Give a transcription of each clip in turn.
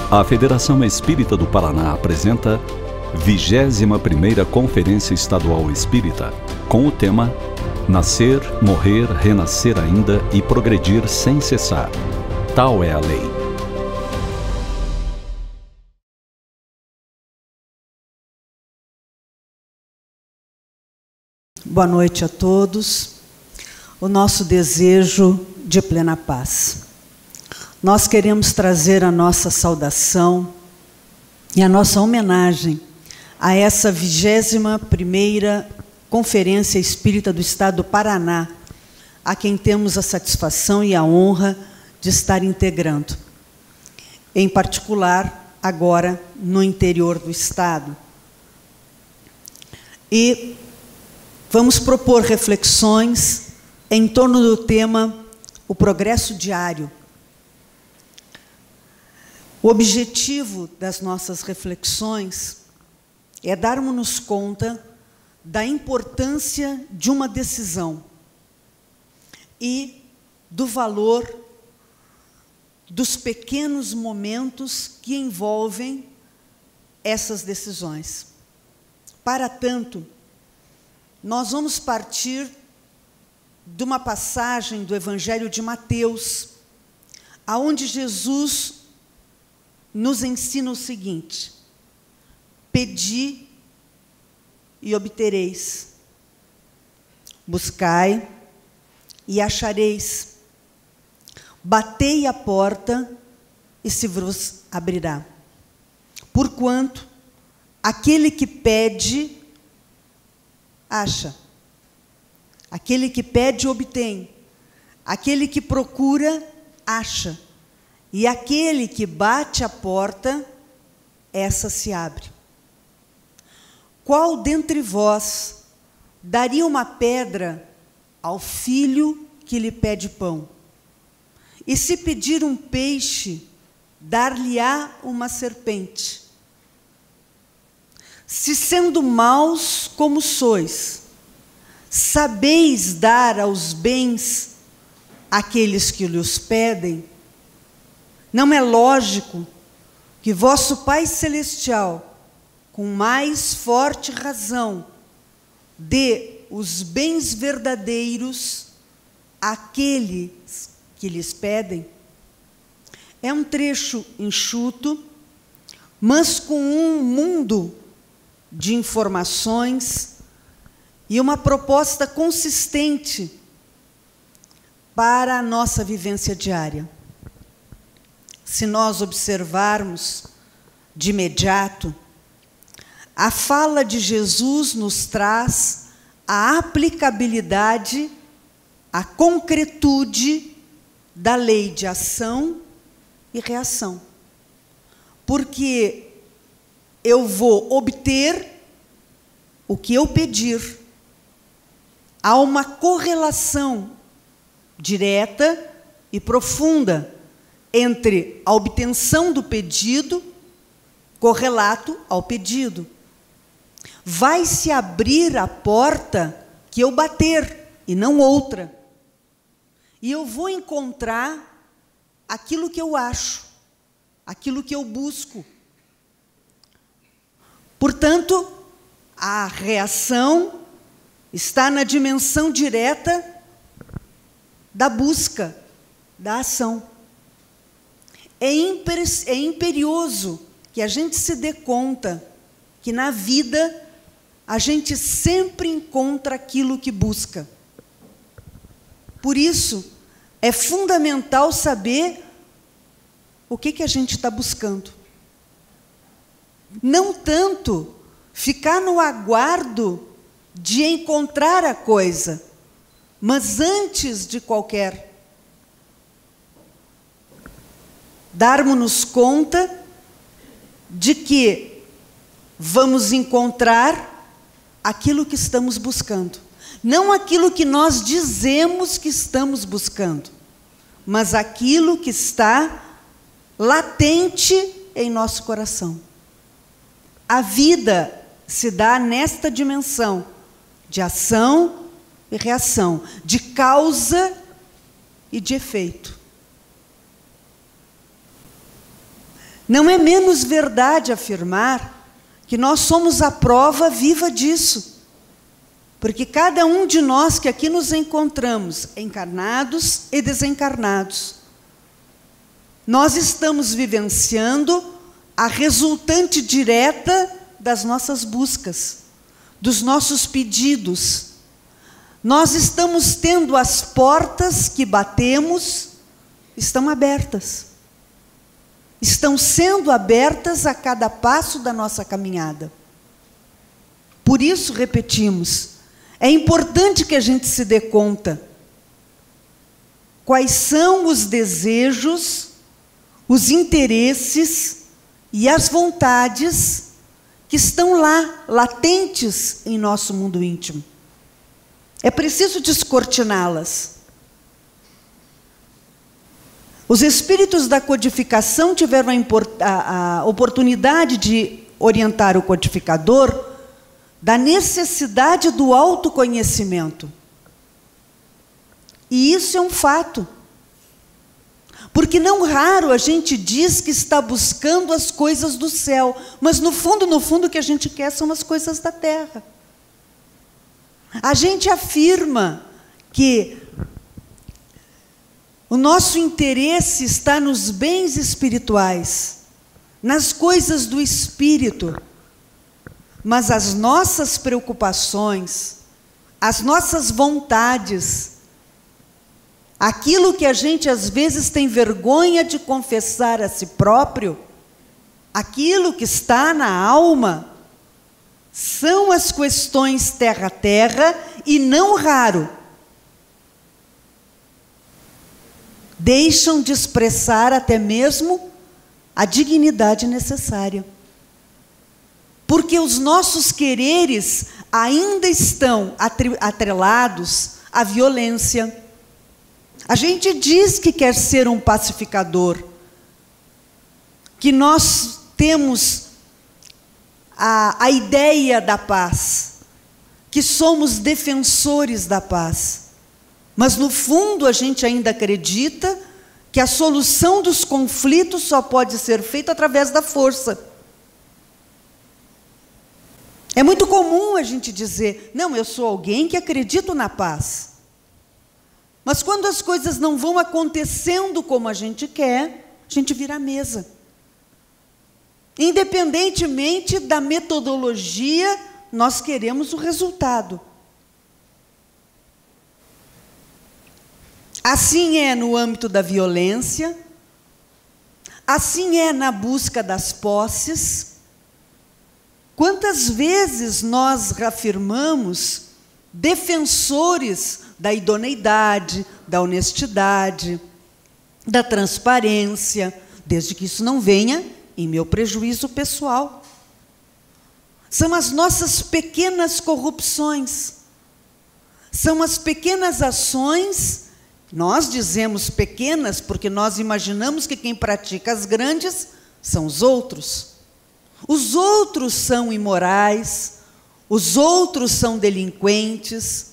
A Federação Espírita do Paraná apresenta 21ª Conferência Estadual Espírita, com o tema Nascer, Morrer, Renascer ainda e Progredir sem cessar. Tal é a lei. Boa noite a todos. O nosso desejo de plena paz. Nós queremos trazer a nossa saudação e a nossa homenagem a essa 21ª Conferência Espírita do Estado do Paraná, a quem temos a satisfação e a honra de estar integrando. Em particular, agora, no interior do Estado. E vamos propor reflexões em torno do tema o progresso diário. O objetivo das nossas reflexões é darmos-nos conta da importância de uma decisão e do valor dos pequenos momentos que envolvem essas decisões. Para tanto, nós vamos partir de uma passagem do Evangelho de Mateus, aonde Jesus nos ensina o seguinte: pedi e obtereis, buscai e achareis, batei a porta e se vos abrirá. Porquanto aquele que pede, acha, aquele que pede, obtém, aquele que procura, acha, e aquele que bate a porta, essa se abre. Qual dentre vós daria uma pedra ao filho que lhe pede pão? E se pedir um peixe, dar-lhe-á uma serpente? Se sendo maus como sois, sabeis dar aos bens àqueles que lhes pedem, não é lógico que vosso Pai Celestial, com mais forte razão, dê os bens verdadeiros àqueles que lhes pedem? É um trecho enxuto, mas com um mundo de informações e uma proposta consistente para a nossa vivência diária. Se nós observarmos de imediato, a fala de Jesus nos traz a aplicabilidade, a concretude da lei de ação e reação. Porque eu vou obter o que eu pedir. Há uma correlação direta e profunda entre a obtenção do pedido, correlato ao pedido. Vai se abrir a porta que eu bater, e não outra. E eu vou encontrar aquilo que eu acho, aquilo que eu busco. Portanto, a reação está na dimensão direta da busca, da ação. É imperioso que a gente se dê conta que na vida a gente sempre encontra aquilo que busca. Por isso, é fundamental saber o que a gente está buscando. Não tanto ficar no aguardo de encontrar a coisa, mas antes de qualquer, darmos-nos conta de que vamos encontrar aquilo que estamos buscando. Não aquilo que nós dizemos que estamos buscando, mas aquilo que está latente em nosso coração. A vida se dá nesta dimensão de ação e reação, de causa e de efeito. Não é menos verdade afirmar que nós somos a prova viva disso. Porque cada um de nós que aqui nos encontramos, encarnados e desencarnados, nós estamos vivenciando a resultante direta das nossas buscas, dos nossos pedidos. Nós estamos tendo as portas que batemos, estão abertas. Estão sendo abertas a cada passo da nossa caminhada. Por isso, repetimos, é importante que a gente se dê conta quais são os desejos, os interesses e as vontades que estão lá, latentes em nosso mundo íntimo. É preciso descortiná-las. Os espíritos da codificação tiveram a oportunidade de orientar o codificador da necessidade do autoconhecimento. E isso é um fato. Porque não raro a gente diz que está buscando as coisas do céu, mas no fundo, o que a gente quer são as coisas da terra. A gente afirma que o nosso interesse está nos bens espirituais, nas coisas do espírito, mas as nossas preocupações, as nossas vontades, aquilo que a gente às vezes tem vergonha de confessar a si próprio, aquilo que está na alma, são as questões terra-terra e, não raro, deixam de expressar até mesmo a dignidade necessária. Porque os nossos quereres ainda estão atrelados à violência. A gente diz que quer ser um pacificador, que nós temos a ideia da paz, que somos defensores da paz. Mas, no fundo, a gente ainda acredita que a solução dos conflitos só pode ser feita através da força. É muito comum a gente dizer, não, eu sou alguém que acredito na paz. Mas quando as coisas não vão acontecendo como a gente quer, a gente vira a mesa. Independentemente da metodologia, nós queremos o resultado. Assim é no âmbito da violência, assim é na busca das posses. Quantas vezes nós reafirmamos defensores da idoneidade, da honestidade, da transparência, desde que isso não venha em meu prejuízo pessoal. São as nossas pequenas corrupções, são as pequenas ações. Nós dizemos pequenas porque nós imaginamos que quem pratica as grandes são os outros. Os outros são imorais, os outros são delinquentes.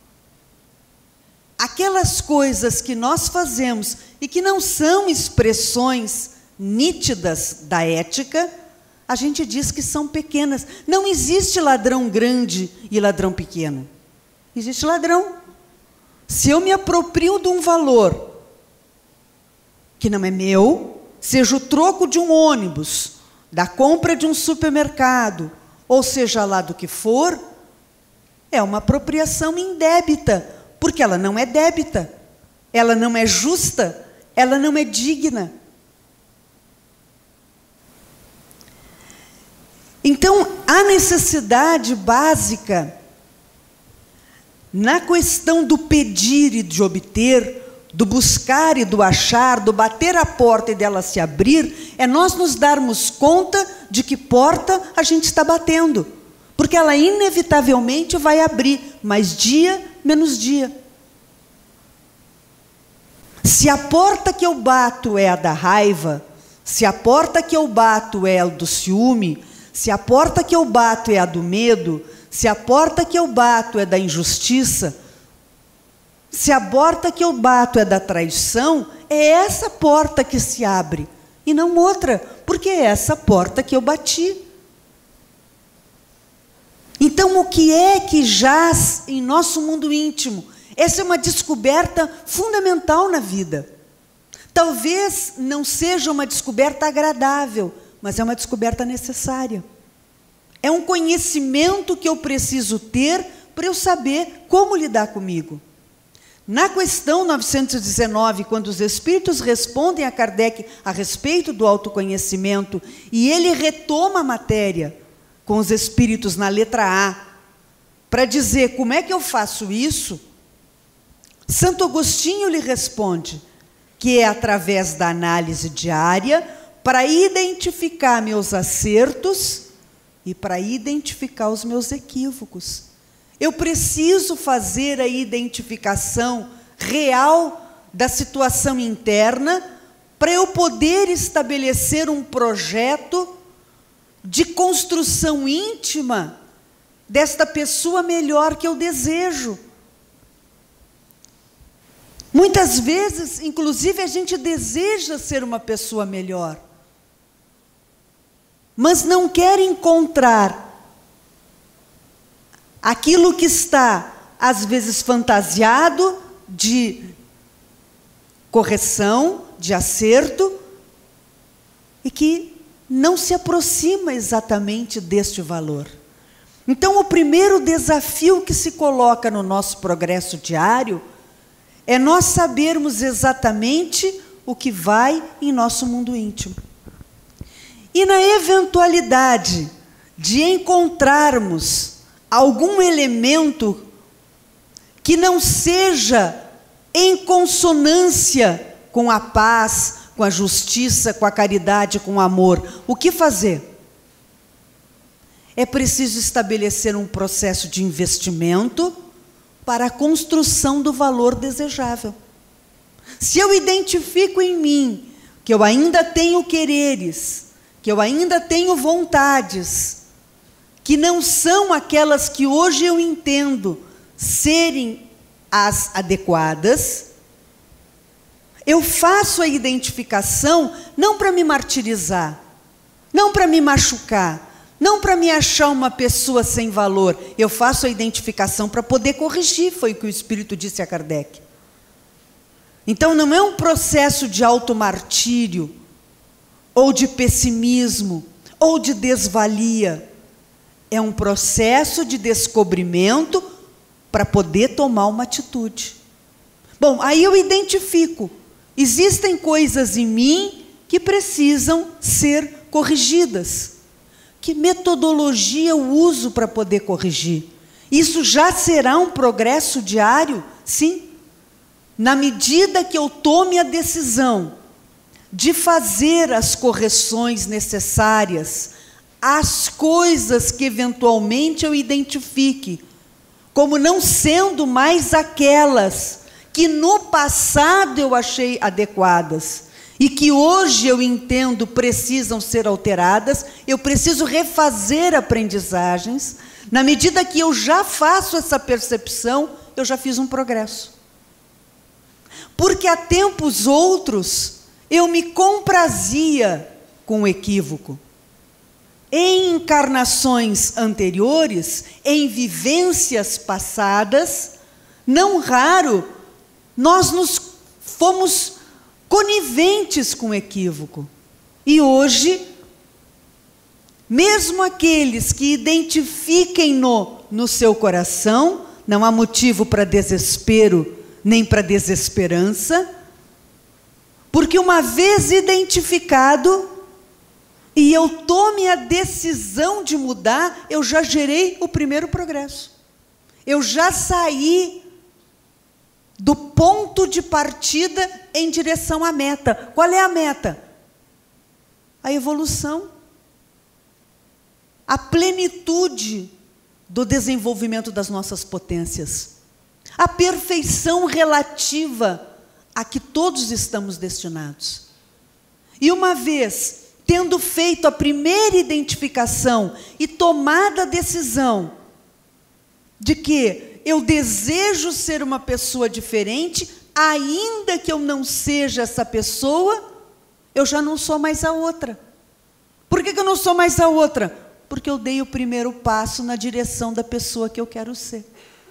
Aquelas coisas que nós fazemos e que não são expressões nítidas da ética, a gente diz que são pequenas. Não existe ladrão grande e ladrão pequeno. Existe ladrão. Se eu me aproprio de um valor que não é meu, seja o troco de um ônibus, da compra de um supermercado, ou seja lá do que for, é uma apropriação indébita, porque ela não é débita, ela não é justa, ela não é digna. Então, a necessidade básica na questão do pedir e de obter, do buscar e do achar, do bater a porta e dela se abrir, é nós nos darmos conta de que porta a gente está batendo, porque ela inevitavelmente vai abrir, mais dia, menos dia. Se a porta que eu bato é a da raiva, se a porta que eu bato é a do ciúme, se a porta que eu bato é a do medo, se a porta que eu bato é da injustiça, se a porta que eu bato é da traição, é essa porta que se abre. e não outra, porque é essa porta que eu bati. Então, o que é que jaz em nosso mundo íntimo? Essa é uma descoberta fundamental na vida. Talvez não seja uma descoberta agradável, mas é uma descoberta necessária. É um conhecimento que eu preciso ter para eu saber como lidar comigo. Na questão 919, quando os espíritos respondem a Kardec a respeito do autoconhecimento, e ele retoma a matéria com os espíritos na letra A, para dizer como é que eu faço isso, Santo Agostinho lhe responde que é através da análise diária para identificar meus acertos e para identificar os meus equívocos. Eu preciso fazer a identificação real da situação interna para eu poder estabelecer um projeto de construção íntima desta pessoa melhor que eu desejo. Muitas vezes, inclusive, a gente deseja ser uma pessoa melhor, mas não quer encontrar aquilo que está, às vezes, fantasiado de correção, de acerto, e que não se aproxima exatamente deste valor. Então, o primeiro desafio que se coloca no nosso progresso diário é nós sabermos exatamente o que vai em nosso mundo íntimo. E na eventualidade de encontrarmos algum elemento que não seja em consonância com a paz, com a justiça, com a caridade, com o amor, o que fazer? É preciso estabelecer um processo de investimento para a construção do valor desejável. Se eu identifico em mim que eu ainda tenho quereres, que eu ainda tenho vontades, que não são aquelas que hoje eu entendo serem as adequadas, eu faço a identificação não para me martirizar, não para me machucar, não para me achar uma pessoa sem valor, eu faço a identificação para poder corrigir, foi o que o Espírito disse a Kardec. Então não é um processo de automartírio, ou de pessimismo, ou de desvalia, é um processo de descobrimento para poder tomar uma atitude. Bom, aí eu identifico, existem coisas em mim que precisam ser corrigidas. Que metodologia eu uso para poder corrigir? Isso já será um progresso diário? Sim. Na medida que eu tome a decisão de fazer as correções necessárias, as coisas que eventualmente eu identifique como não sendo mais aquelas que no passado eu achei adequadas, e que hoje eu entendo precisam ser alteradas, eu preciso refazer aprendizagens. Na medida que eu já faço essa percepção, eu já fiz um progresso. Porque há tempos outros, eu me comprazia com o equívoco. Em encarnações anteriores, em vivências passadas, não raro, nós nos fomos coniventes com o equívoco. E hoje, mesmo aqueles que identifiquem-no no seu coração, não há motivo para desespero, nem para desesperança, porque uma vez identificado, e eu tome a decisão de mudar, eu já gerei o primeiro progresso. Eu já saí do ponto de partida em direção à meta. Qual é a meta? A evolução. A plenitude do desenvolvimento das nossas potências. A perfeição relativa a que todos estamos destinados. E uma vez tendo feito a primeira identificação e tomada a decisão de que eu desejo ser uma pessoa diferente, ainda que eu não seja essa pessoa, eu já não sou mais a outra. Por que eu não sou mais a outra? Porque eu dei o primeiro passo na direção da pessoa que eu quero ser.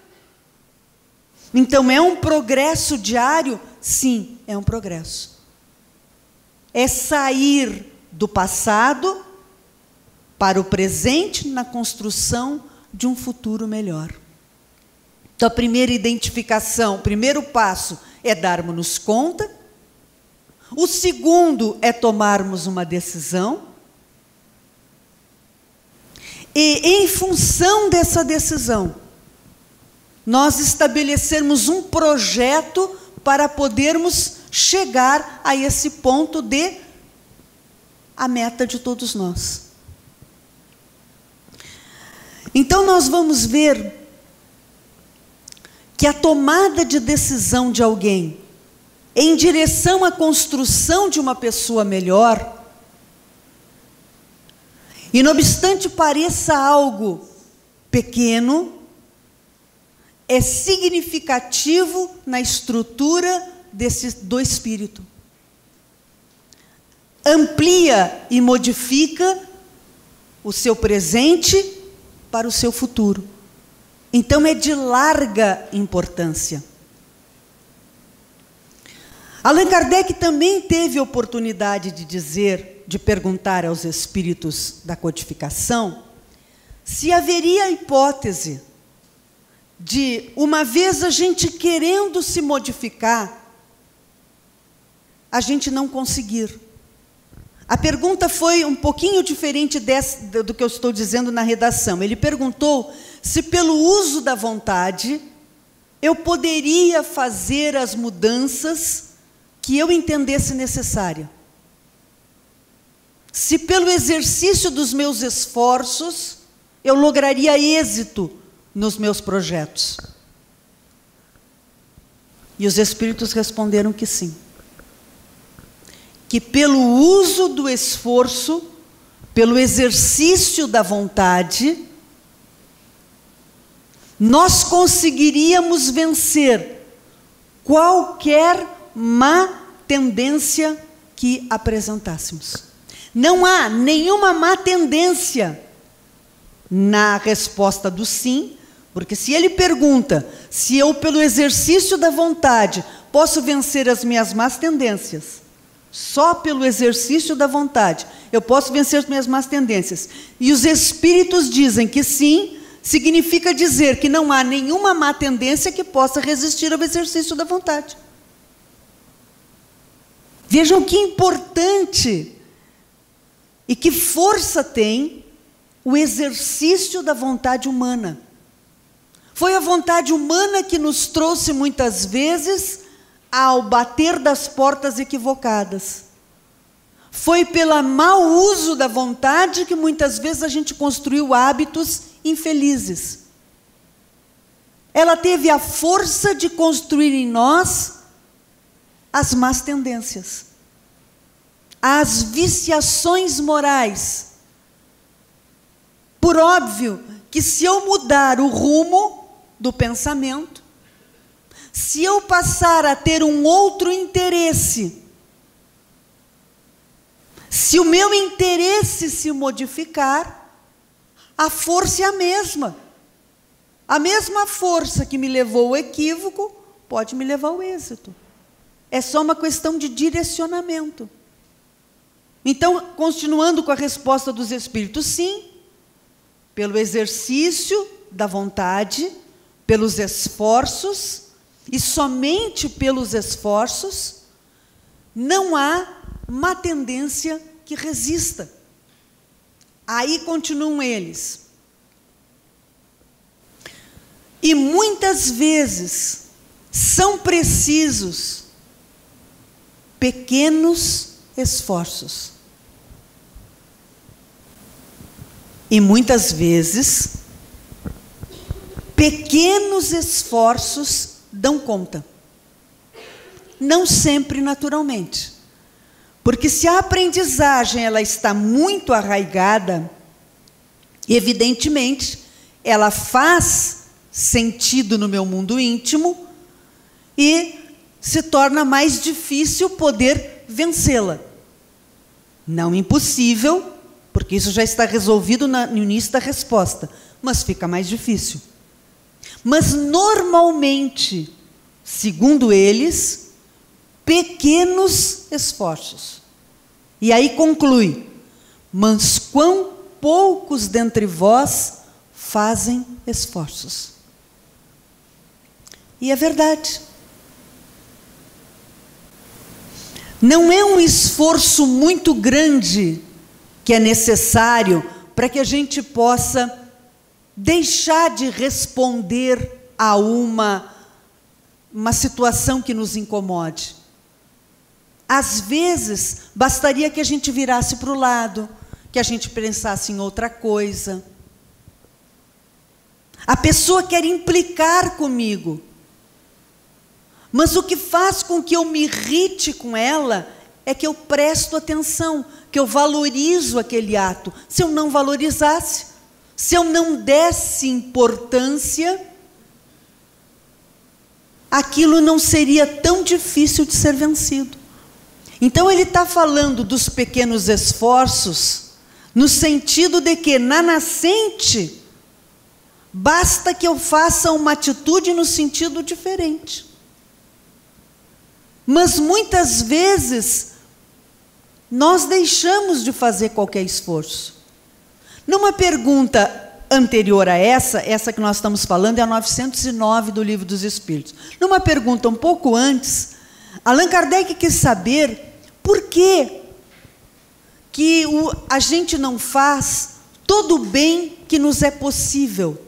Então, é um progresso diário? Sim, é um progresso. É sair do passado para o presente na construção de um futuro melhor. Então, a primeira identificação, o primeiro passo é darmos conta. O segundo é tomarmos uma decisão. E, em função dessa decisão, nós estabelecermos um projeto para podermos chegar a esse ponto de a meta de todos nós. Então, nós vamos ver que a tomada de decisão de alguém em direção à construção de uma pessoa melhor, e não obstante pareça algo pequeno, é significativo na estrutura do espírito. Amplia e modifica o seu presente para o seu futuro. Então, é de larga importância. Allan Kardec também teve oportunidade de dizer, de perguntar aos espíritos da codificação, se haveria a hipótese de, uma vez a gente querendo se modificar, a gente não conseguir. A pergunta foi um pouquinho diferente do que eu estou dizendo na redação. Ele perguntou se, pelo uso da vontade, eu poderia fazer as mudanças que eu entendesse necessária. Se, pelo exercício dos meus esforços, eu lograria êxito nos meus projetos. E os espíritos responderam que sim. Que pelo uso do esforço, pelo exercício da vontade, nós conseguiríamos vencer qualquer má tendência que apresentássemos. Não há nenhuma má tendência na resposta do sim, porque se ele pergunta se eu, pelo exercício da vontade, posso vencer as minhas más tendências, só pelo exercício da vontade eu posso vencer as minhas más tendências, e os espíritos dizem que sim, significa dizer que não há nenhuma má tendência que possa resistir ao exercício da vontade. Vejam que importante e que força tem o exercício da vontade humana. Foi a vontade humana que nos trouxe muitas vezes ao bater das portas equivocadas. Foi pelo mau uso da vontade que muitas vezes a gente construiu hábitos infelizes. Ela teve a força de construir em nós as más tendências, as viciações morais. Por óbvio que, se eu mudar o rumo do pensamento, se eu passar a ter um outro interesse, se o meu interesse se modificar, a força é a mesma. A mesma força que me levou ao equívoco pode me levar ao êxito. É só uma questão de direcionamento. Então, continuando com a resposta dos espíritos, sim, pelo exercício da vontade, pelos esforços, e somente pelos esforços, não há má tendência que resista. Aí continuam eles. E muitas vezes são precisos pequenos esforços. E muitas vezes pequenos esforços dão conta. Não sempre naturalmente. Porque se a aprendizagem ela está muito arraigada, evidentemente, ela faz sentido no meu mundo íntimo e se torna mais difícil poder vencê-la. Não impossível, porque isso já está resolvido no início da resposta, mas fica mais difícil. Mas normalmente, segundo eles, pequenos esforços. E aí conclui: mas quão poucos dentre vós fazem esforços. E é verdade. Não é um esforço muito grande que é necessário para que a gente possa deixar de responder a uma situação que nos incomode. Às vezes, bastaria que a gente virasse para o lado, que a gente pensasse em outra coisa. A pessoa quer implicar comigo, mas o que faz com que eu me irrite com ela é que eu presto atenção, que eu valorizo aquele ato. Se eu não valorizasse, se eu não desse importância, aquilo não seria tão difícil de ser vencido. Então ele está falando dos pequenos esforços, no sentido de que na nascente, basta que eu faça uma atitude no sentido diferente. Mas muitas vezes, nós deixamos de fazer qualquer esforço. Numa pergunta anterior a essa que nós estamos falando é a 909 do Livro dos Espíritos. Numa pergunta um pouco antes, Allan Kardec quis saber por que a gente não faz todo o bem que nos é possível.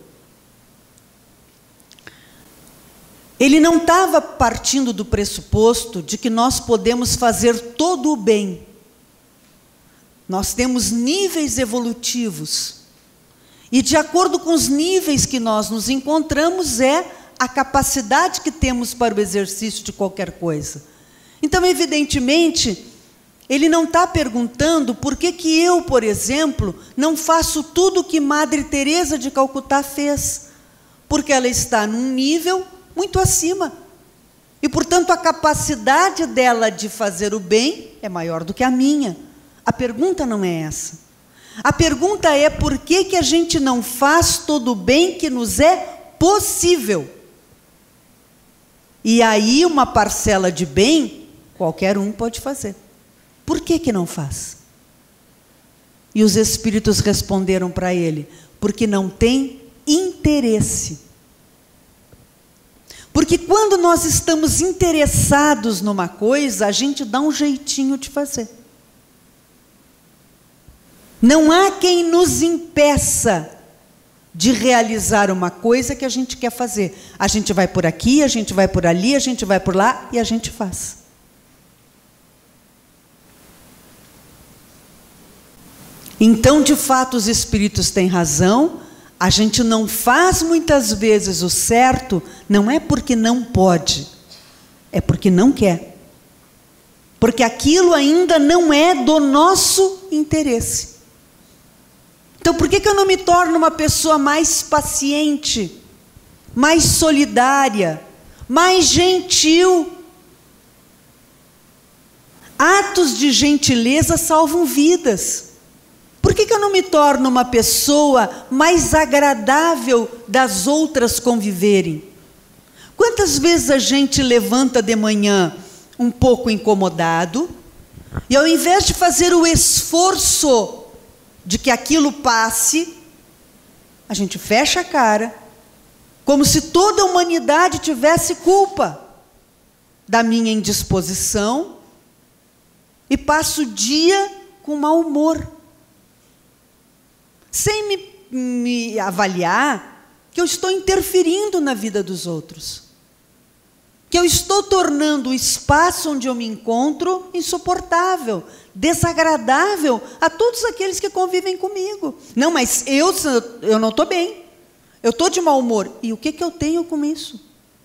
Ele não estava partindo do pressuposto de que nós podemos fazer todo o bem. Nós temos níveis evolutivos. E de acordo com os níveis que nós nos encontramos, é a capacidade que temos para o exercício de qualquer coisa. Então, evidentemente, ele não está perguntando por que eu, por exemplo, não faço tudo o que Madre Teresa de Calcutá fez. Porque ela está num nível muito acima. E, portanto, a capacidade dela de fazer o bem é maior do que a minha. A pergunta não é essa. A pergunta é por que a gente não faz todo o bem que nos é possível. E aí uma parcela de bem, qualquer um pode fazer. Por que não faz? E os espíritos responderam para ele: porque não tem interesse. Porque quando nós estamos interessados numa coisa, a gente dá um jeitinho de fazer. Não há quem nos impeça de realizar uma coisa que a gente quer fazer. A gente vai por aqui, a gente vai por ali, a gente vai por lá e a gente faz. Então, de fato, os espíritos têm razão. A gente não faz muitas vezes o certo, não é porque não pode, é porque não quer. Porque aquilo ainda não é do nosso interesse. Então, por que eu não me torno uma pessoa mais paciente, mais solidária, mais gentil? Atos de gentileza salvam vidas. Por que eu não me torno uma pessoa mais agradável das outras conviverem? Quantas vezes a gente levanta de manhã um pouco incomodado, e ao invés de fazer o esforço de que aquilo passe, a gente fecha a cara, como se toda a humanidade tivesse culpa da minha indisposição, e passo o dia com mau humor, sem me avaliar que eu estou interferindo na vida dos outros, que eu estou tornando o espaço onde eu me encontro insuportável, desagradável a todos aqueles que convivem comigo. Não, mas eu não estou bem, eu estou de mau humor. E o que eu tenho com isso?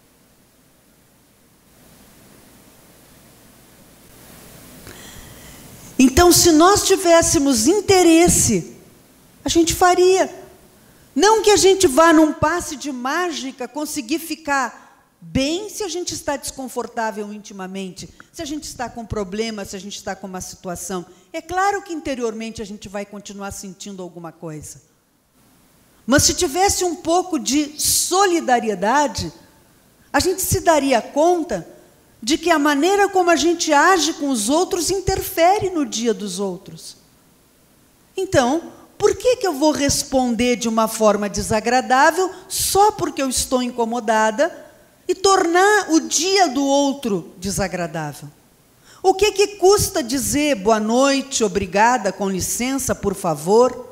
Então, se nós tivéssemos interesse, a gente faria. Não que a gente vá num passe de mágica conseguir ficar bem se a gente está desconfortável intimamente, se a gente está com problema, se a gente está com uma situação. É claro que interiormente a gente vai continuar sentindo alguma coisa. Mas se tivesse um pouco de solidariedade, a gente se daria conta de que a maneira como a gente age com os outros interfere no dia dos outros. Então, por que eu vou responder de uma forma desagradável só porque eu estou incomodada e tornar o dia do outro desagradável? O que custa dizer boa noite, obrigada, com licença, por favor?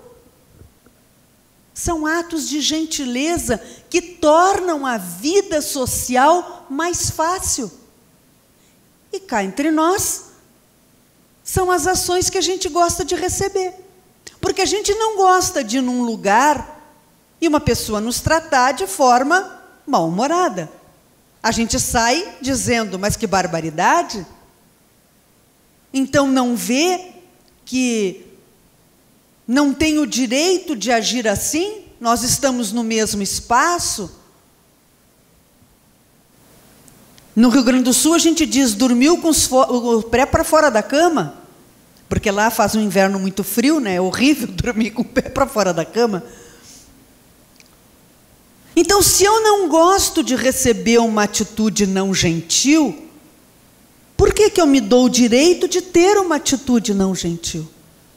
São atos de gentileza que tornam a vida social mais fácil. E cá entre nós, são as ações que a gente gosta de receber. Porque a gente não gosta de ir num lugar e uma pessoa nos tratar de forma mal-humorada. A gente sai dizendo, mas que barbaridade! Então não vê que não tem o direito de agir assim? Nós estamos no mesmo espaço. No Rio Grande do Sul a gente diz, dormiu com o pé para fora da cama, porque lá faz um inverno muito frio, né? É horrível dormir com o pé para fora da cama. Então, se eu não gosto de receber uma atitude não gentil, por que eu me dou o direito de ter uma atitude não gentil?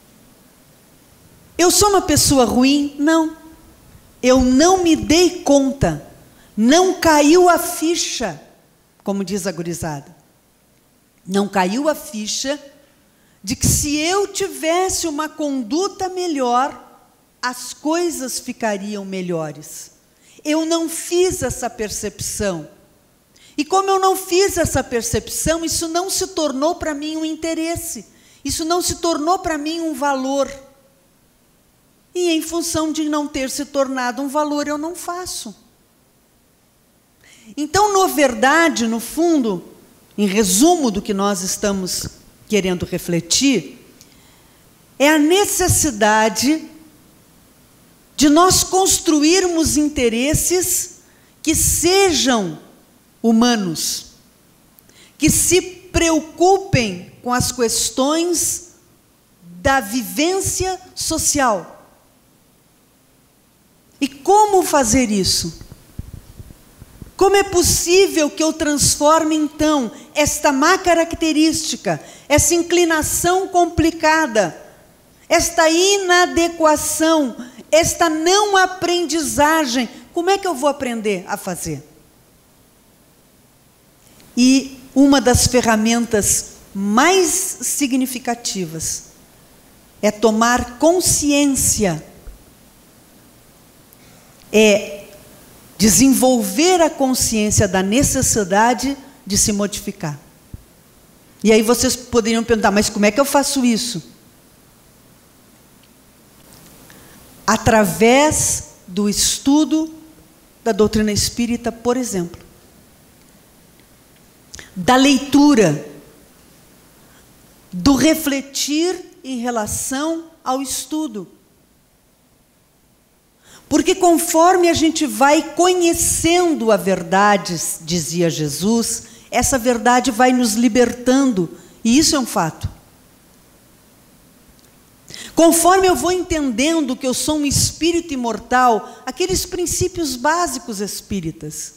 Eu sou uma pessoa ruim? Não. Eu não me dei conta. Não caiu a ficha, como diz a gurizada. Não caiu a ficha de que se eu tivesse uma conduta melhor, as coisas ficariam melhores. Eu não fiz essa percepção. E como eu não fiz essa percepção, isso não se tornou para mim um interesse. Isso não se tornou para mim um valor. E em função de não ter se tornado um valor, eu não faço. Então, na verdade, no fundo, em resumo do que nós estamos querendo refletir, é a necessidade de nós construirmos interesses que sejam humanos, que se preocupem com as questões da vivência social. E como fazer isso? Como é possível que eu transforme, então, esta má característica, essa inclinação complicada, esta inadequação, esta não aprendizagem, como é que eu vou aprender a fazer? E uma das ferramentas mais significativas é tomar consciência, é desenvolver a consciência da necessidade de se modificar. E aí vocês poderiam perguntar, mas como é que eu faço isso? Através do estudo da doutrina espírita, por exemplo. Da leitura, do refletir em relação ao estudo. Porque conforme a gente vai conhecendo a verdade, dizia Jesus, essa verdade vai nos libertando, e isso é um fato. Conforme eu vou entendendo que eu sou um espírito imortal, aqueles princípios básicos espíritas,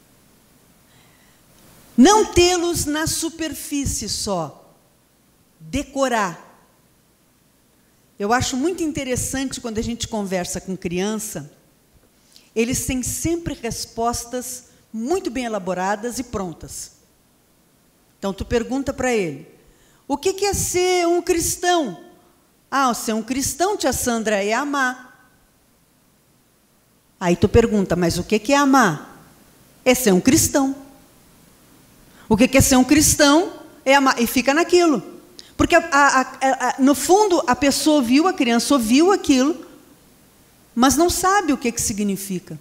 não tê-los na superfície só, decorar. Eu acho muito interessante quando a gente conversa com criança, eles têm sempre respostas muito bem elaboradas e prontas. Então, tu pergunta para ele, o que é ser um cristão? Ah, ser um cristão, tia Sandra, é amar. Aí tu pergunta, mas o que é amar? É ser um cristão. O que é ser um cristão? É amar, e fica naquilo. Porque, no fundo, a pessoa ouviu, a criança ouviu aquilo, mas não sabe o que significa.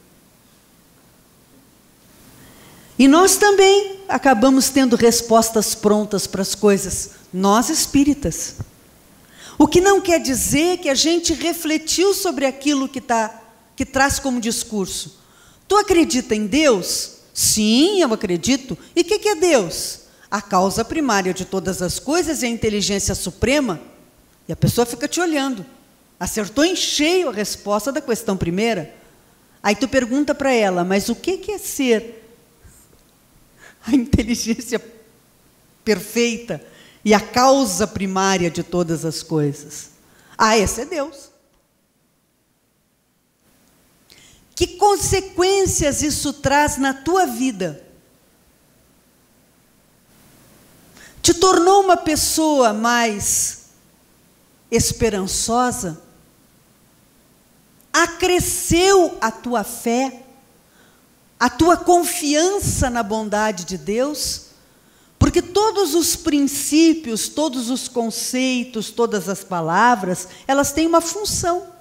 E nós também acabamos tendo respostas prontas para as coisas, nós espíritas. O que não quer dizer que a gente refletiu sobre aquilo que traz como discurso. Tu acredita em Deus? Sim, eu acredito. E o que é Deus? A causa primária de todas as coisas é a inteligência suprema. E a pessoa fica te olhando. Acertou em cheio a resposta da questão primeira. Aí tu pergunta para ela, mas o que é ser a inteligência perfeita e a causa primária de todas as coisas? Ah, esse é Deus. Que consequências isso traz na tua vida? Te tornou uma pessoa mais esperançosa? Acresceu a tua fé? A tua confiança na bondade de Deus? Porque todos os princípios, todos os conceitos, todas as palavras, elas têm uma função.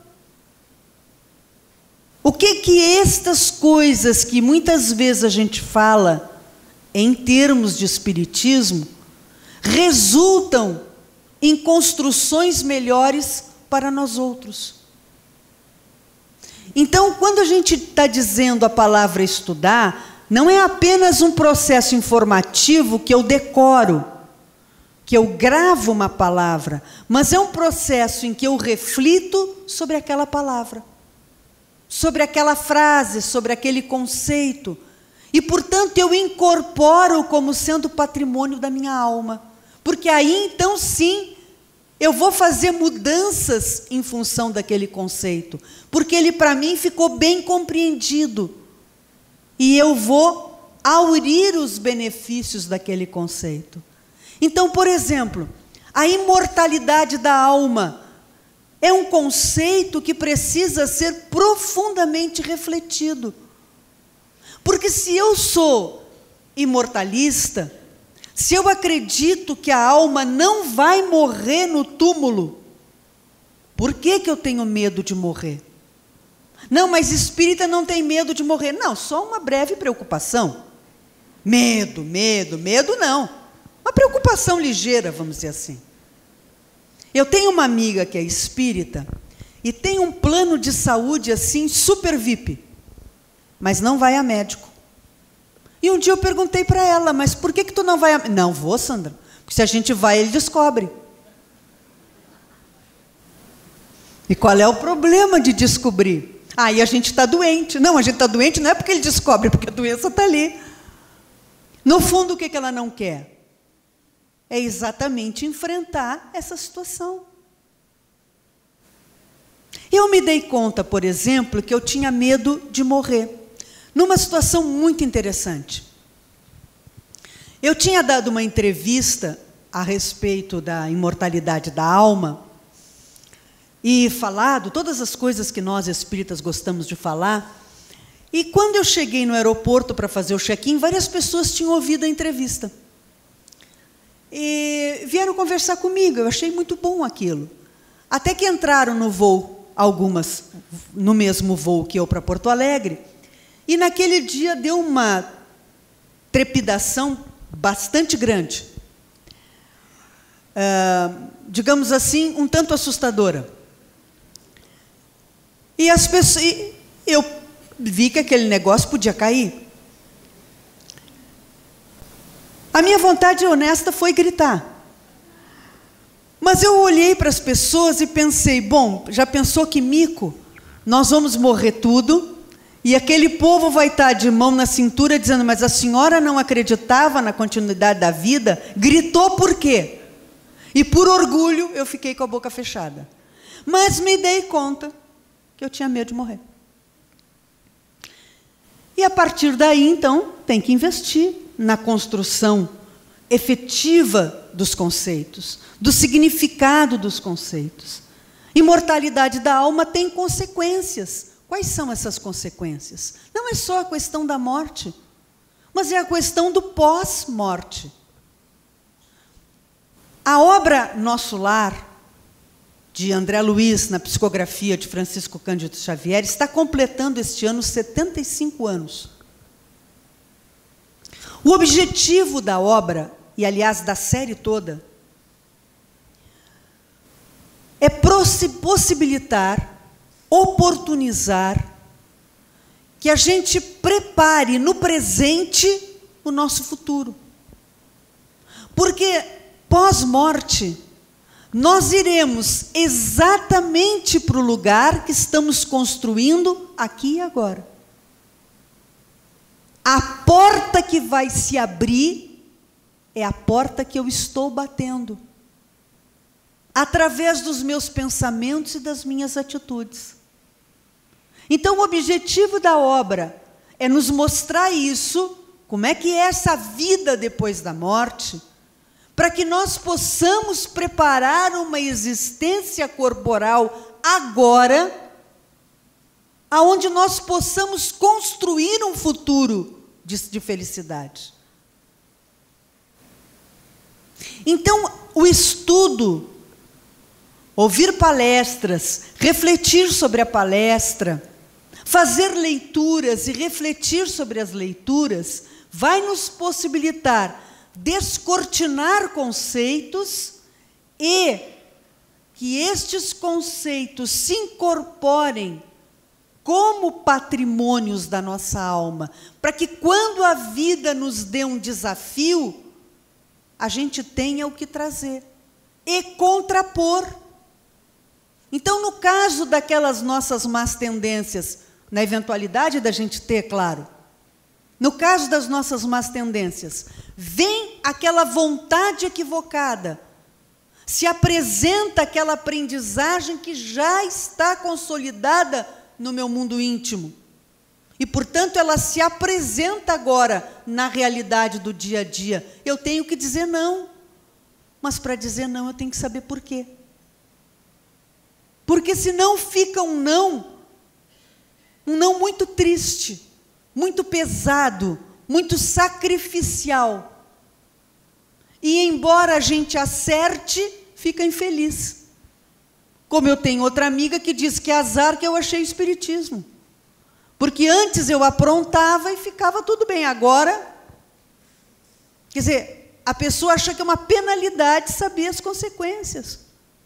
O que estas coisas que muitas vezes a gente fala em termos de espiritismo resultam em construções melhores para nós outros? Então, quando a gente está dizendo a palavra estudar, não é apenas um processo informativo que eu decoro, que eu gravo uma palavra, mas é um processo em que eu reflito sobre aquela palavra, sobre aquela frase, sobre aquele conceito, e, portanto, eu incorporo como sendo patrimônio da minha alma, porque aí, então, sim, eu vou fazer mudanças em função daquele conceito, porque ele, para mim, ficou bem compreendido, e eu vou aurir os benefícios daquele conceito. Então, por exemplo, a imortalidade da alma é um conceito que precisa ser profundamente refletido. Porque se eu sou imortalista, se eu acredito que a alma não vai morrer no túmulo, por que eu tenho medo de morrer? Não, mas espírita não tem medo de morrer. Não, só uma breve preocupação. Medo não. Uma preocupação ligeira, vamos dizer assim. Eu tenho uma amiga que é espírita e tem um plano de saúde assim, super VIP, mas não vai a médico. E um dia eu perguntei para ela, mas por que tu não vai a... Não vou, Sandra, porque se a gente vai, ele descobre. E qual é o problema de descobrir? Aí a gente está doente. Não, a gente está doente não é porque ele descobre, porque a doença está ali. No fundo, o que ela não quer? É exatamente enfrentar essa situação. Eu me dei conta, por exemplo, que eu tinha medo de morrer, numa situação muito interessante. Eu tinha dado uma entrevista a respeito da imortalidade da alma e falado todas as coisas que nós espíritas gostamos de falar. E quando eu cheguei no aeroporto para fazer o check-in, várias pessoas tinham ouvido a entrevista. E vieram conversar comigo, eu achei muito bom aquilo. Até que entraram no voo, algumas no mesmo voo que eu para Porto Alegre, e naquele dia deu uma trepidação bastante grande. Digamos assim, um tanto assustadora. E as pessoas, eu vi que aquele negócio podia cair. A minha vontade honesta foi gritar. Mas eu olhei para as pessoas e pensei, bom, já pensou que mico? Nós vamos morrer tudo, e aquele povo vai estar de mão na cintura dizendo, mas a senhora não acreditava na continuidade da vida? Gritou por quê? E por orgulho eu fiquei com a boca fechada. Mas me dei conta que eu tinha medo de morrer. E a partir daí, então, tem que investir na construção efetiva dos conceitos, do significado dos conceitos. Imortalidade da alma tem consequências. Quais são essas consequências? Não é só a questão da morte, mas é a questão do pós-morte. A obra Nosso Lar, de André Luiz, na psicografia de Francisco Cândido Xavier, está completando este ano 75 anos. O objetivo da obra, e aliás da série toda, é possibilitar, oportunizar que a gente prepare no presente o nosso futuro. Porque pós-morte, nós iremos exatamente para o lugar que estamos construindo aqui e agora. A porta que vai se abrir é a porta que eu estou batendo, através dos meus pensamentos e das minhas atitudes. Então, o objetivo da obra é nos mostrar isso, como é que é essa vida depois da morte, para que nós possamos preparar uma existência corporal agora, aonde nós possamos construir um futuro de felicidade. Então, o estudo, ouvir palestras, refletir sobre a palestra, fazer leituras e refletir sobre as leituras, vai nos possibilitar descortinar conceitos e que estes conceitos se incorporem como patrimônios da nossa alma, para que quando a vida nos dê um desafio, a gente tenha o que trazer e contrapor. Então, no caso daquelas nossas más tendências, na eventualidade da gente ter, claro, no caso das nossas más tendências, vem aquela vontade equivocada, se apresenta aquela aprendizagem que já está consolidada no meu mundo íntimo. E, portanto, ela se apresenta agora na realidade do dia a dia. Eu tenho que dizer não. Mas, para dizer não, eu tenho que saber por quê. Porque senão fica um não muito triste, muito pesado, muito sacrificial. E, embora a gente acerte, fica infeliz. Como eu tenho outra amiga que diz que é azar que eu achei o espiritismo. Porque antes eu aprontava e ficava tudo bem. Agora, quer dizer, a pessoa acha que é uma penalidade saber as consequências.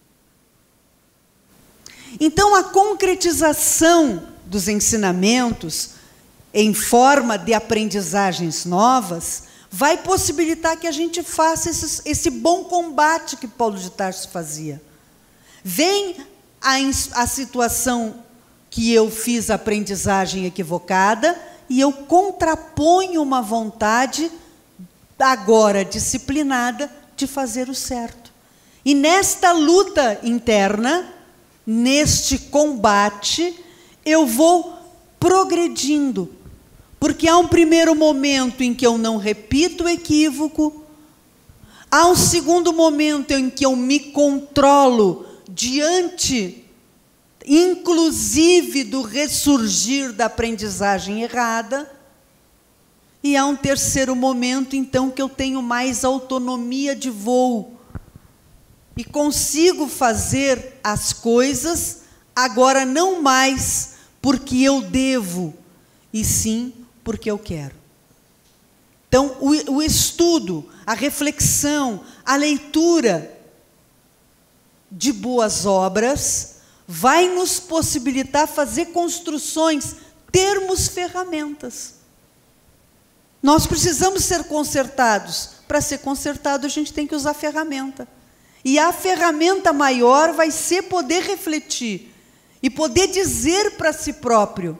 Então, a concretização dos ensinamentos em forma de aprendizagens novas vai possibilitar que a gente faça esse bom combate que Paulo de Tarso fazia. Vem a situação que eu fiz a aprendizagem equivocada e eu contraponho uma vontade, agora disciplinada, de fazer o certo. E nesta luta interna, neste combate, eu vou progredindo. Porque há um primeiro momento em que eu não repito o equívoco, há um segundo momento em que eu me controlo diante, inclusive, do ressurgir da aprendizagem errada, e há um terceiro momento, então, que eu tenho mais autonomia de voo e consigo fazer as coisas agora não mais porque eu devo, e sim porque eu quero. Então, o estudo, a reflexão, a leitura de boas obras vai nos possibilitar fazer construções, termos ferramentas. Nós precisamos ser consertados. Para ser consertado, a gente tem que usar ferramenta. E a ferramenta maior vai ser poder refletir e poder dizer para si próprio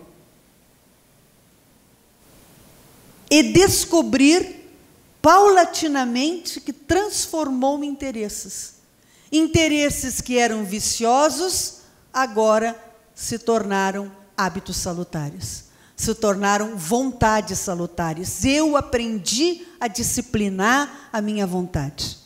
e descobrir paulatinamente que transformou interesses. Interesses que eram viciosos, agora se tornaram hábitos salutares, se tornaram vontades salutares. Eu aprendi a disciplinar a minha vontade.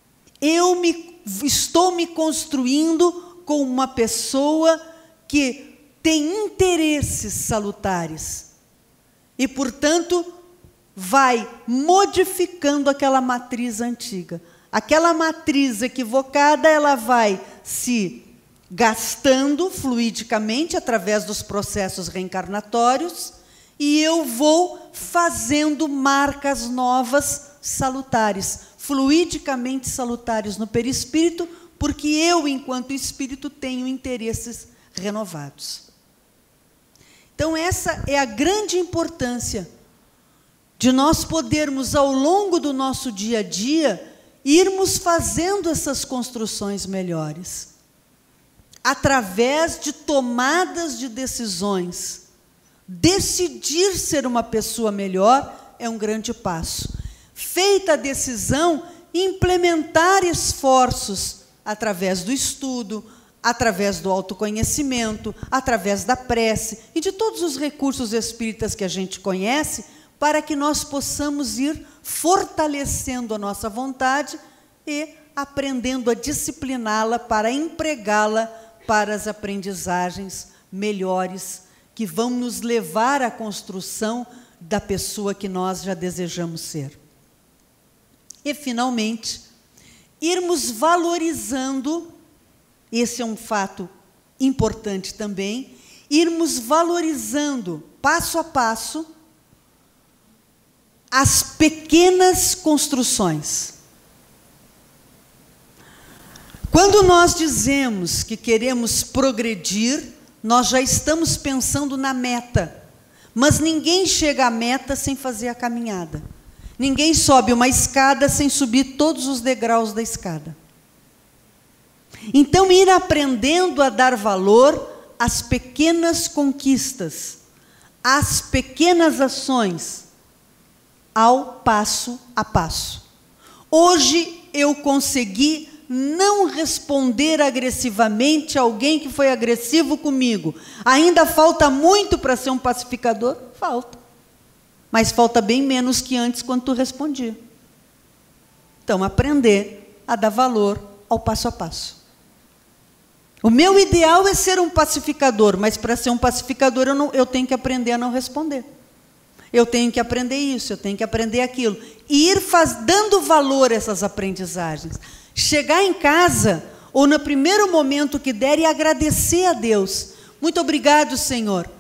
Estou me construindo como uma pessoa que tem interesses salutares e, portanto, vai modificando aquela matriz antiga. Aquela matriz equivocada, ela vai se gastando fluidicamente através dos processos reencarnatórios e eu vou fazendo marcas novas salutares, fluidicamente salutares no perispírito, porque eu, enquanto espírito, tenho interesses renovados. Então, essa é a grande importância de nós podermos, ao longo do nosso dia a dia, irmos fazendo essas construções melhores, através de tomadas de decisões. Decidir ser uma pessoa melhor é um grande passo. Feita a decisão, implementar esforços através do estudo, através do autoconhecimento, através da prece e de todos os recursos espíritas que a gente conhece, para que nós possamos ir fortalecendo a nossa vontade e aprendendo a discipliná-la para empregá-la para as aprendizagens melhores que vão nos levar à construção da pessoa que nós já desejamos ser. E, finalmente, irmos valorizando, esse é um fato importante também, irmos valorizando, passo a passo, as pequenas construções. Quando nós dizemos que queremos progredir, nós já estamos pensando na meta, mas ninguém chega à meta sem fazer a caminhada. Ninguém sobe uma escada sem subir todos os degraus da escada. Então, ir aprendendo a dar valor às pequenas conquistas, às pequenas ações, ao passo a passo. Hoje eu consegui não responder agressivamente a alguém que foi agressivo comigo. Ainda falta muito para ser um pacificador? Falta. Mas falta bem menos que antes, quando tu respondia. Então, aprender a dar valor ao passo a passo. O meu ideal é ser um pacificador, mas para ser um pacificador eu tenho que aprender a não responder. Eu tenho que aprender isso, eu tenho que aprender aquilo. E ir dando valor a essas aprendizagens. Chegar em casa, ou no primeiro momento que der, e agradecer a Deus. Muito obrigado, Senhor,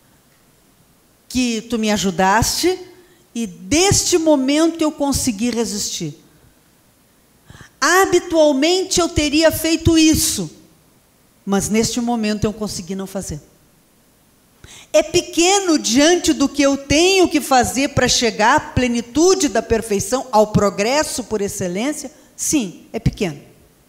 que tu me ajudaste, e deste momento eu consegui resistir. Habitualmente eu teria feito isso, mas neste momento eu consegui não fazer. É pequeno diante do que eu tenho que fazer para chegar à plenitude da perfeição, ao progresso por excelência? Sim, é pequeno.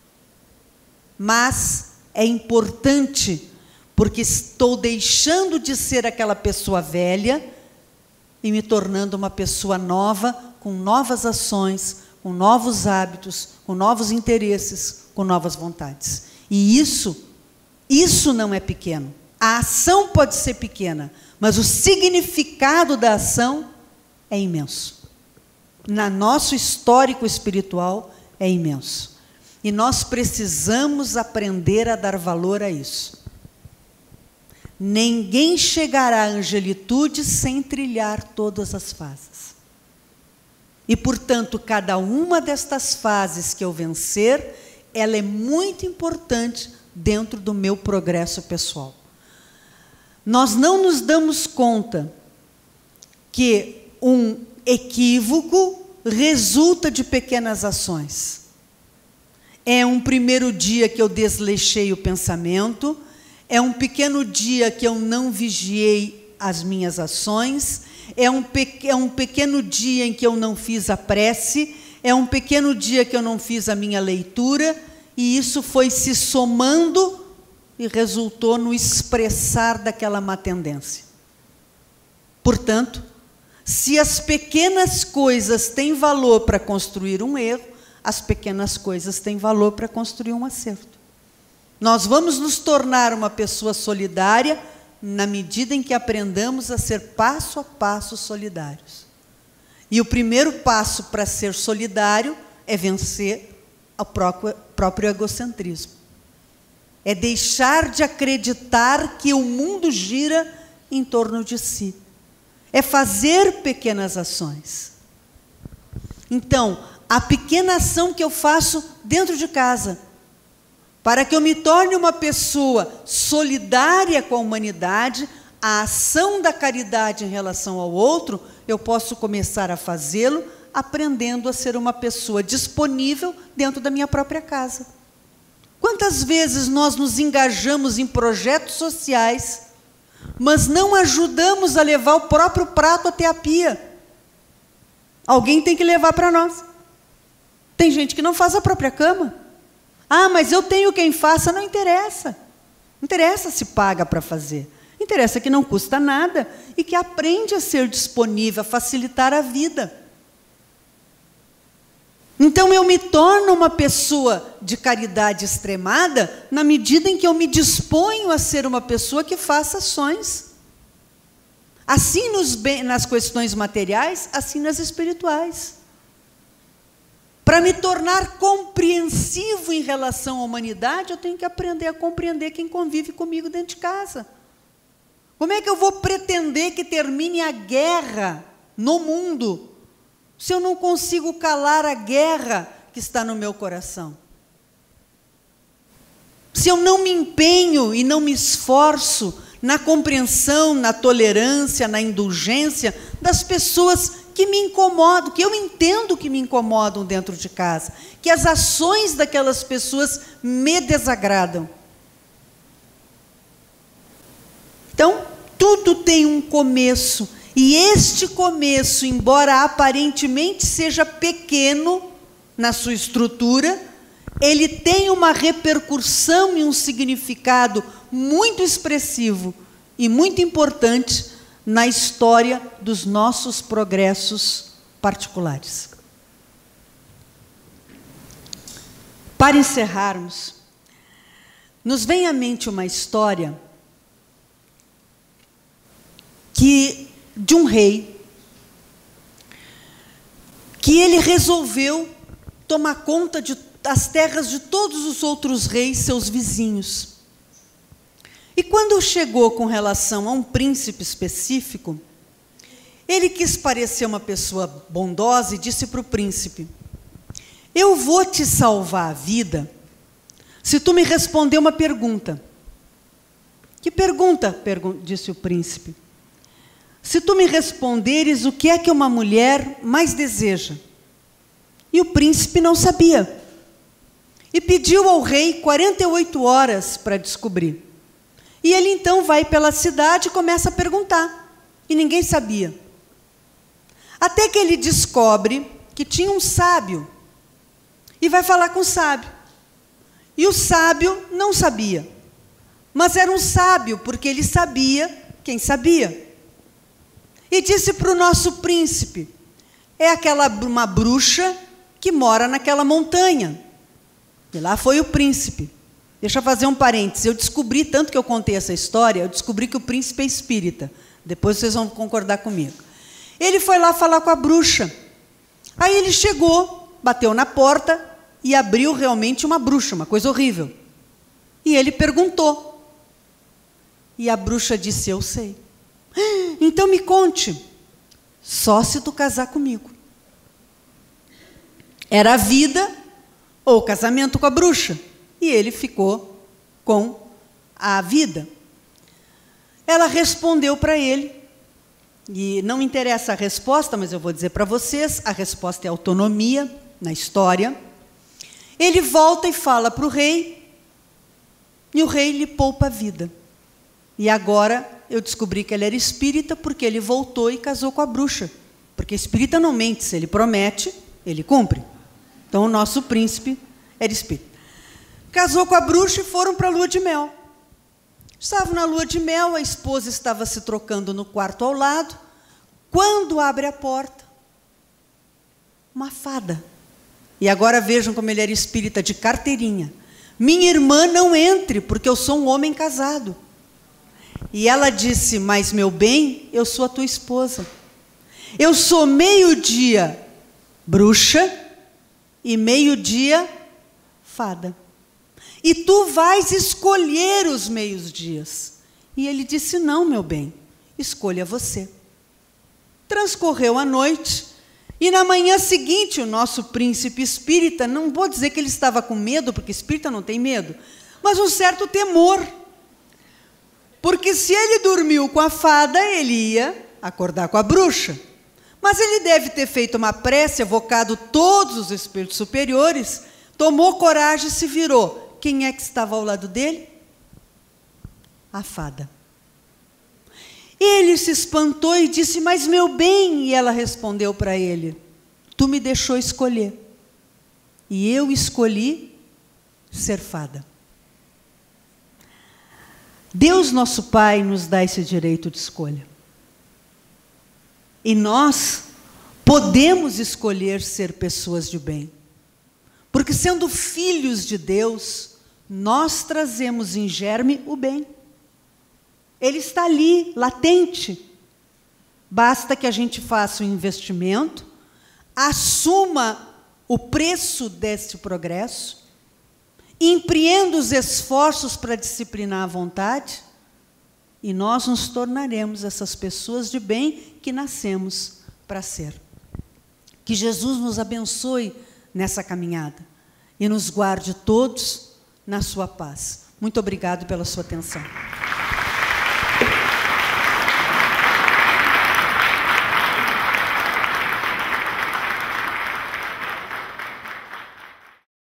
Mas é importante, porque estou deixando de ser aquela pessoa velha e me tornando uma pessoa nova, com novas ações, com novos hábitos, com novos interesses, com novas vontades. E isso não é pequeno. A ação pode ser pequena, mas o significado da ação é imenso. No nosso histórico espiritual é imenso. E nós precisamos aprender a dar valor a isso. Ninguém chegará à angelitude sem trilhar todas as fases. E, portanto, cada uma destas fases que eu vencer, ela é muito importante dentro do meu progresso pessoal. Nós não nos damos conta que um equívoco resulta de pequenas ações. É um primeiro dia que eu desleixei o pensamento, é um pequeno dia que eu não vigiei as minhas ações, é um pequeno dia em que eu não fiz a prece, é um pequeno dia que eu não fiz a minha leitura, e isso foi se somando e resultou no expressar daquela má tendência. Portanto, se as pequenas coisas têm valor para construir um erro, as pequenas coisas têm valor para construir um acerto. Nós vamos nos tornar uma pessoa solidária na medida em que aprendamos a ser passo a passo solidários. E o primeiro passo para ser solidário é vencer o próprio egocentrismo. É deixar de acreditar que o mundo gira em torno de si. É fazer pequenas ações. Então, a pequena ação que eu faço dentro de casa, para que eu me torne uma pessoa solidária com a humanidade, a ação da caridade em relação ao outro, eu posso começar a fazê-lo aprendendo a ser uma pessoa disponível dentro da minha própria casa. Quantas vezes nós nos engajamos em projetos sociais mas não ajudamos a levar o próprio prato até a pia. Alguém tem que levar para nós. Tem gente que não faz a própria cama. Ah, mas eu tenho quem faça. Não interessa. Não interessa se paga para fazer. Interessa que não custa nada e que aprende a ser disponível, a facilitar a vida. Então eu me torno uma pessoa de caridade extremada na medida em que eu me disponho a ser uma pessoa que faça ações. Assim nas questões materiais, assim nas espirituais. Para me tornar compreensivo em relação à humanidade, eu tenho que aprender a compreender quem convive comigo dentro de casa. Como é que eu vou pretender que termine a guerra no mundo, se eu não consigo calar a guerra que está no meu coração? Se eu não me empenho e não me esforço na compreensão, na tolerância, na indulgência das pessoas que me incomodam, que eu entendo que me incomodam dentro de casa, que as ações daquelas pessoas me desagradam. Então, tudo tem um começo, e este começo, embora aparentemente seja pequeno na sua estrutura, ele tem uma repercussão e um significado muito expressivo e muito importante na história dos nossos progressos particulares. Para encerrarmos, nos vem à mente uma história de um rei, que ele resolveu tomar conta das terras de todos os outros reis, seus vizinhos. E quando chegou com relação a um príncipe específico, ele quis parecer uma pessoa bondosa e disse para o príncipe: eu vou te salvar a vida se tu me responder uma pergunta. Que pergunta? Disse o príncipe. Se tu me responderes o que é que uma mulher mais deseja. E o príncipe não sabia. E pediu ao rei 48 horas para descobrir. E ele então vai pela cidade e começa a perguntar. E ninguém sabia. Até que ele descobre que tinha um sábio. E vai falar com o sábio. E o sábio não sabia. Mas era um sábio, porque ele sabia quem sabia. E disse para o nosso príncipe: é uma bruxa que mora naquela montanha. E lá foi o príncipe. Deixa eu fazer um parênteses. Eu descobri, tanto que eu contei essa história, eu descobri que o príncipe é espírita. Depois vocês vão concordar comigo. Ele foi lá falar com a bruxa. Aí ele chegou, bateu na porta e abriu realmente uma bruxa, uma coisa horrível. E ele perguntou. E a bruxa disse: eu sei. Então me conte, só se tu casar comigo. Era a vida ou o casamento com a bruxa. E ele ficou com a vida. Ela respondeu para ele, e não me interessa a resposta, mas eu vou dizer para vocês, a resposta é autonomia na história. Ele volta e fala para o rei, e o rei lhe poupa a vida. E agora eu descobri que ele era espírita, porque ele voltou e casou com a bruxa. Porque espírita não mente, se ele promete, ele cumpre. Então o nosso príncipe era espírita. Casou com a bruxa e foram para a lua de mel. Estavam na lua de mel, a esposa estava se trocando no quarto ao lado. Quando abre a porta, uma fada. E agora vejam como ele era espírita de carteirinha. Minha irmã, não entre, porque eu sou um homem casado. E ela disse: mas meu bem, eu sou a tua esposa. Eu sou meio-dia bruxa e meio-dia fada. E tu vais escolher os meios-dias. E ele disse: não, meu bem, escolha você. Transcorreu a noite, e na manhã seguinte, o nosso príncipe espírita, não vou dizer que ele estava com medo, porque espírita não tem medo, mas um certo temor. Porque se ele dormiu com a fada, ele ia acordar com a bruxa. Mas ele deve ter feito uma prece, evocado todos os espíritos superiores, tomou coragem e se virou. Quem é que estava ao lado dele? A fada. Ele se espantou e disse: mas meu bem, e ela respondeu para ele: tu me deixou escolher, e eu escolhi ser fada. Deus, nosso Pai, nos dá esse direito de escolha. E nós podemos escolher ser pessoas de bem. Porque, sendo filhos de Deus, nós trazemos em germe o bem. Ele está ali, latente. Basta que a gente faça um investimento, assuma o preço deste progresso, empreenda os esforços para disciplinar a vontade, e nós nos tornaremos essas pessoas de bem que nascemos para ser. Que Jesus nos abençoe nessa caminhada e nos guarde todos na sua paz. Muito obrigado pela sua atenção.